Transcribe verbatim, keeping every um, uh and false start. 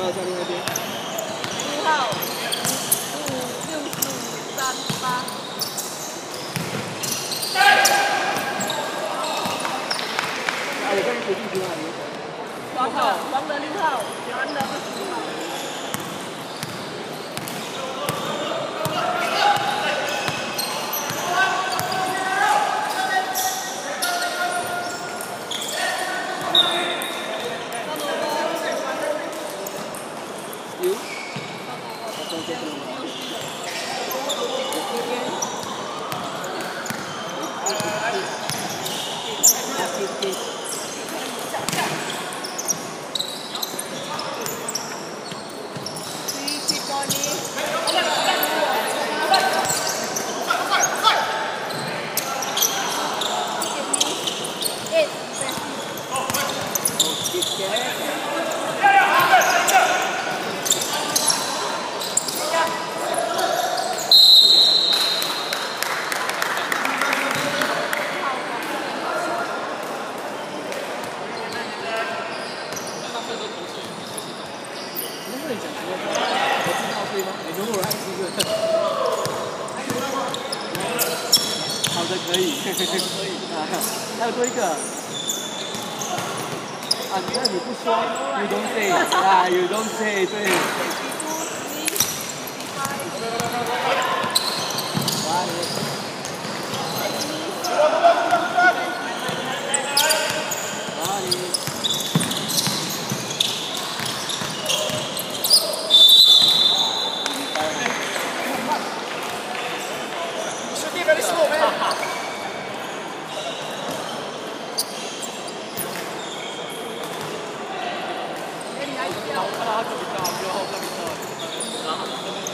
到教练那边。 五号，五六十五三八。 啊，我跟你决定平啊，你。 黄的，黄的六号，蓝的二十五号。 有，我中间不能拿。我知道对吗？你如果爱吃这个，好的可以，可以啊，还有多一个啊，那你不说 ，you don't say 啊 ，you don't say 对。哇，你。 我看到他这么大，然后那边的，然后。